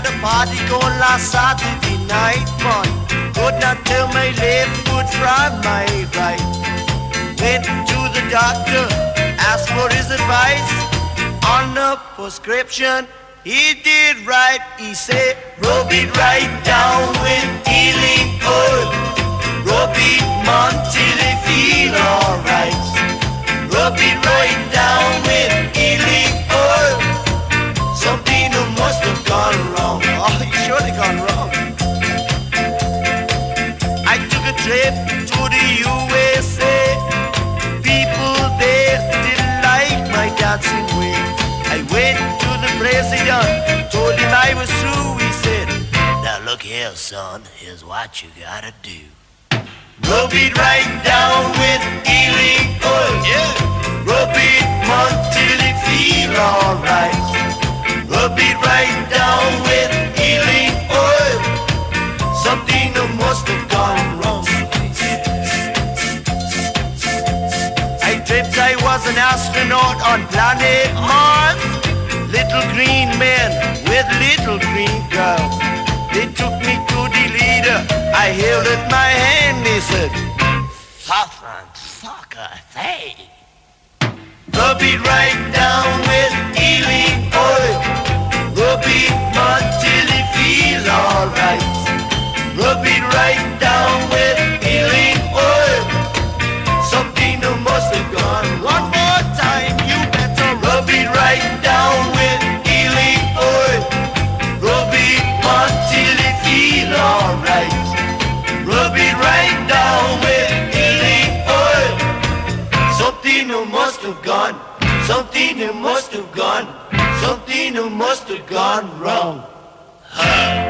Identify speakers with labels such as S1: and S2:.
S1: had a party going last Saturday night, man. Could not tell my left foot from my right. Went to the doctor, asked for his advice. On the prescription, he did right. He said, rub it right down with healing oil. Rub it, man, till it feel alright. Rub it right down with healing oil. Something must have gone wrong. Oh, it surely gone wrong. I took a trip to the USA. People there didn't like my dancing way. I went to the president, told him I was through. He said, now look here, son, here's what you gotta do. Rub it right down with healing oil. Yeah. Rub it, man, till it feel alright. Rub it right down with healing oil. Something must have gone wrong. I dreamt I was an astronaut on planet Mars. Little green men with little green girls. They took me to the leader. I held in my hand. They said, Southern Soccer, hey. Rub it right down with healing oil. Rub it, man, till it feel alright. Rub it right down with healing oil. Something must have gone. One more time, you better rub it right down with healing oil. Rub it, man, till it feel alright. Rub it right down with healing oil. Something must have gone. Something must have gone. Something must have gone wrong.